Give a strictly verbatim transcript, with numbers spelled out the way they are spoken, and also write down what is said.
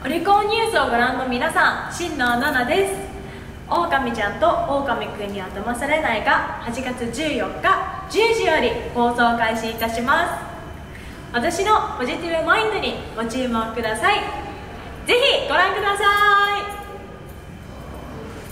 オリコンニュースをご覧の皆さん、真野奈々です。狼ちゃんと狼くんには騙されないがはちがつじゅうよっかじゅうじより放送開始いたします。私のポジティブマインドにご注目ください。ぜひご覧ください。